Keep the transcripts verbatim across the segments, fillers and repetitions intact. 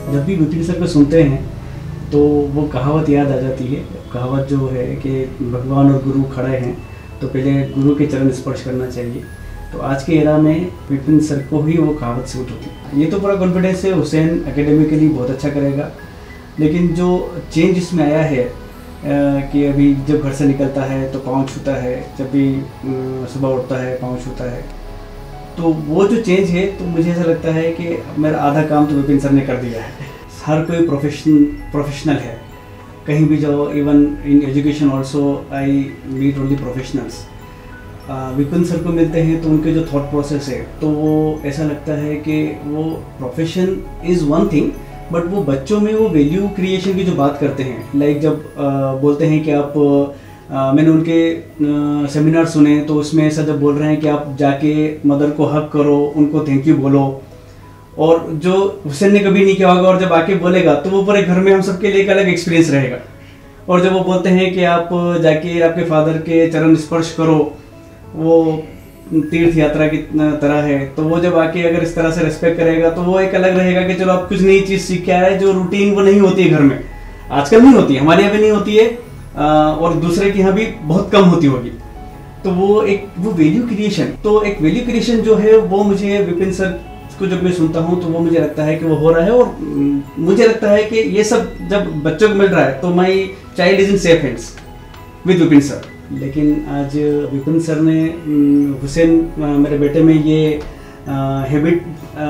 जब भी विपिन सर को सुनते हैं तो वो कहावत याद आ जाती है। कहावत जो है कि भगवान और गुरु खड़े हैं तो पहले गुरु के चरण स्पर्श करना चाहिए। तो आज के एरा में विपिन सर को ही वो कहावत सूट होती है। ये तो पूरा कॉन्फिडेंस है, हुसैन एकेडमिकली बहुत अच्छा करेगा। लेकिन जो चेंज इसमें आया है आ, कि अभी जब घर से निकलता है तो पाँव छूता है, जब भी सुबह उठता है पाँव छूता है, तो वो जो चेंज है तो मुझे ऐसा लगता है कि मेरा आधा काम तो विपिन सर ने कर दिया है। हर कोई प्रोफेशन प्रोफेशनल है, कहीं भी जाओ, even in education also I meet only professionals. Vipin sir को मिलते हैं तो उनके जो थॉट प्रोसेस है तो वो ऐसा लगता है कि वो profession is one thing, but वो बच्चों में वो वैल्यू क्रिएशन की जो बात करते हैं, लाइक जब uh, बोलते हैं कि आप uh, मैंने उनके सेमिनार uh, सुने तो उसमें ऐसा जब बोल रहे हैं कि आप जाके मदर को हक करो, उनको थैंक यू बोलो, और जो हुसैन ने कभी नहीं किया होगा और जब आके बोलेगा तो वो पूरे घर में हम सबके लिए एक अलग एक्सपीरियंस रहेगा। और जब वो बोलते हैं कि आप जाके आपके फादर के चरण स्पर्श करो, वो तीर्थ यात्रा की तरह है, तो वो जब आके अगर इस तरह से रिस्पेक्ट करेगा तो वो एक अलग रहेगा कि चलो आप कुछ नई चीज़ सीख के आए, जो रूटीन वो नहीं होती है घर में, आजकल नहीं होती है, हमारे यहाँ भी नहीं होती है और दूसरे के यहाँ भी बहुत कम होती होगी। तो वो एक वो वैल्यू क्रिएशन, तो एक वैल्यू क्रिएशन जो है वो मुझे विपिन सर को जब मैं सुनता हूँ तो वो मुझे लगता है कि वो हो रहा है। और मुझे लगता है कि ये सब जब बच्चों को मिल रहा है तो my child is in safe hands with Vipin sir. लेकिन आज विपिन सर ने हुसैन मेरे बेटे में ये हैबिट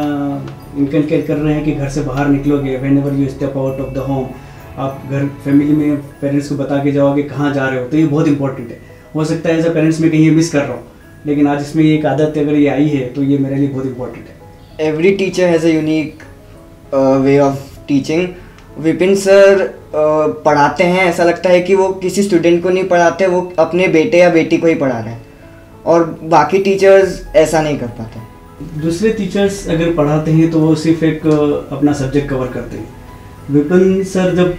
इनकलकेट कर रहे हैं कि घर से बाहर निकलोगे, whenever you step out of the home, आप घर फैमिली में पेरेंट्स को बता के जाओगे कहाँ जा रहे हो, तो ये बहुत इंपॉर्टेंट है। हो सकता है एज अ पेरेंट्स में कहीं ये मिस कर रहा हूँ, लेकिन आज इसमें ये एक आदत अगर ये आई है तो ये मेरे लिए बहुत इंपॉर्टेंट है। Every teacher has a unique uh, way of teaching. Vipin sir uh, पढ़ाते हैं, ऐसा लगता है कि वो किसी स्टूडेंट को नहीं पढ़ाते, वो अपने बेटे या बेटी को ही पढ़ा रहे हैं, और बाकी टीचर्स ऐसा नहीं कर पाते। दूसरे टीचर्स अगर पढ़ाते हैं तो वो सिर्फ एक अपना सब्जेक्ट कवर करते हैं। विपिन सर जब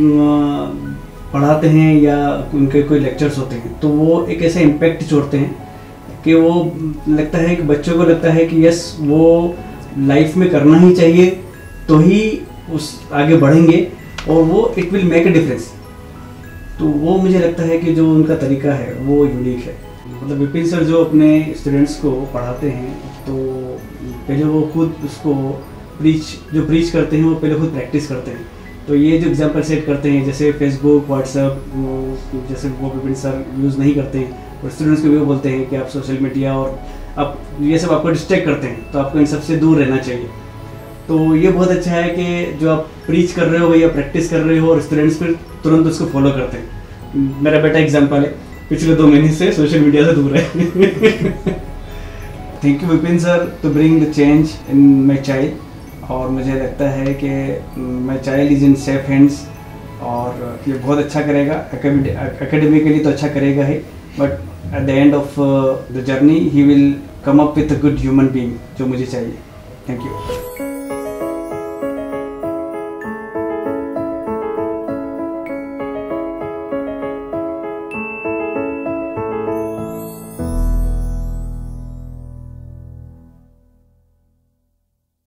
पढ़ाते हैं या उनके कोई लेक्चर्स होते हैं तो वो एक ऐसा इम्पैक्ट छोड़ते हैं कि वो लगता है कि बच्चों को लगता है कि यस वो लाइफ में करना ही चाहिए तो ही उस आगे बढ़ेंगे और वो it will make a difference. तो वो मुझे लगता है कि जो उनका तरीका है वो यूनिक है। मतलब विपिन सर जो अपने स्टूडेंट्स को पढ़ाते हैं तो पहले वो खुद उसको प्रीच जो प्रीच करते हैं वो पहले खुद प्रैक्टिस करते हैं। तो ये जो एग्जाम्पल सेट करते हैं, जैसे फेसबुक व्हाट्सएप, जैसे वो विपिन सर यूज़ नहीं करते हैं, और स्टूडेंट्स को भी बोलते हैं कि आप सोशल मीडिया और आप ये सब आपको डिस्ट्रैक्ट करते हैं तो आपको इन सबसे दूर रहना चाहिए। तो ये बहुत अच्छा है कि जो आप प्रीच कर रहे हो या प्रैक्टिस कर रहे हो और स्टूडेंट्स फिर तुरंत उसको फॉलो करते हैं। मेरा बेटा एग्जाम्पल है, पिछले दो महीने से सोशल मीडिया से दूर है। Thank you Vipin sir to bring the change in my child. और मुझे लगता है कि my child is in safe hands और ये बहुत अच्छा करेगा, एकेडमिकली तो अच्छा करेगा ही, but at the end of uh, the journey he will come up with a good human being जो मुझे चाहिए। Thank you.